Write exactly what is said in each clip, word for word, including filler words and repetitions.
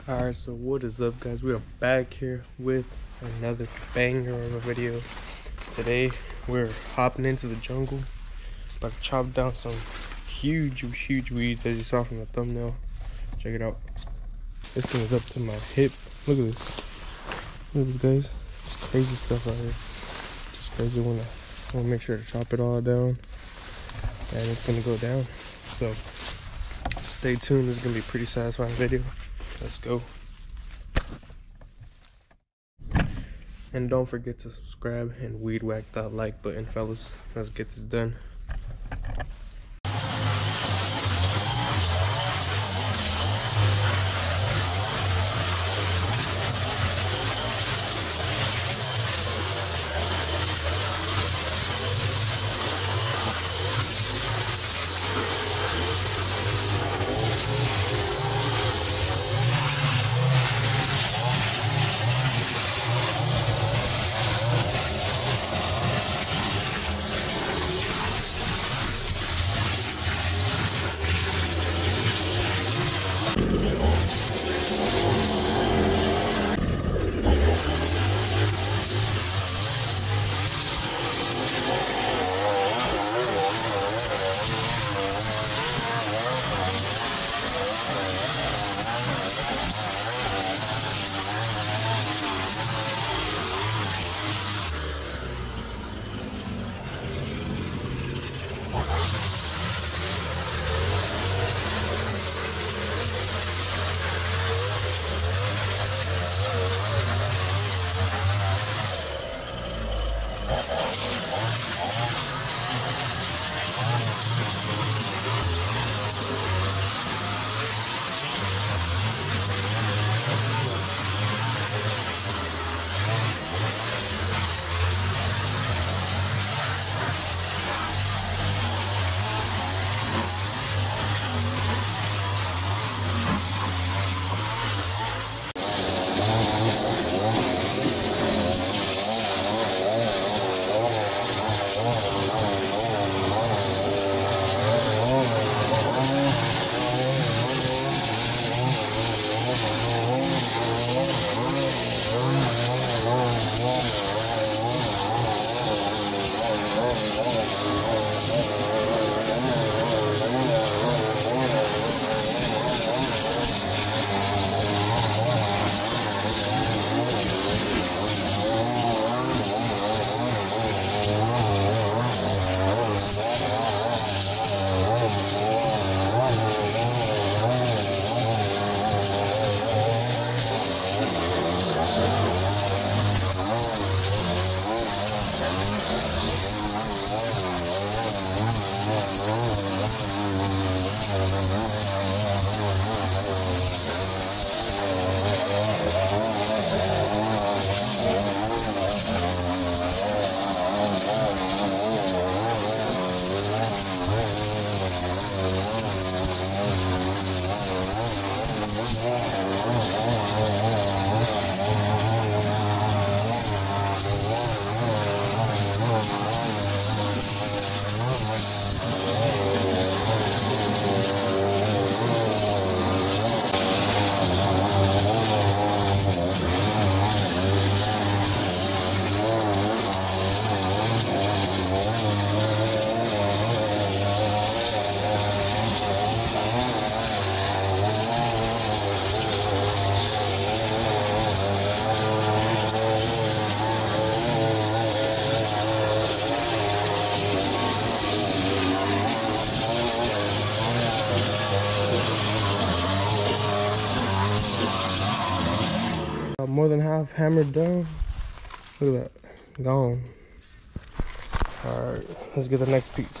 Alright, so what is up, guys? We are back here with another banger of a video. Today we're hopping into the jungle, about to chop down some huge huge weeds, as you saw from the thumbnail. Check it out. This thing is up to my hip. Look at this. Look at this, guys. It's crazy stuff right here. Just crazy. When I want to make sure to chop it all down, and it's gonna go down. So stay tuned. This is gonna be a pretty satisfying video. Let's go. And don't forget to subscribe and weed whack that like button, fellas. Let's get this done. More than half hammered down. Look at that, gone. All right, let's get the next piece.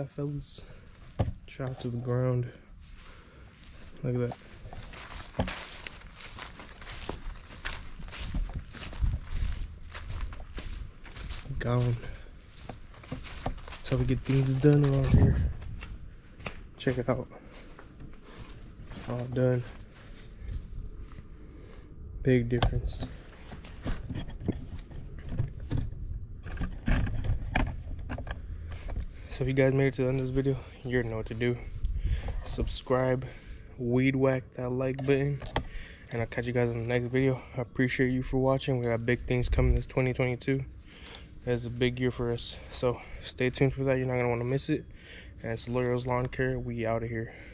that, fellas. Chop to the ground. Look at that. Gone. That's how we get things done around here. Check it out. All done. Big difference. So if you guys made it to the end of this video, you already know what to do. Subscribe, weed whack that like button, and I'll catch you guys in the next video. I appreciate you for watching. We got big things coming this twenty twenty-two. It's a big year for us, so stay tuned for that. You're not gonna want to miss it. And it's Loyal's Lawn Care. We out of here.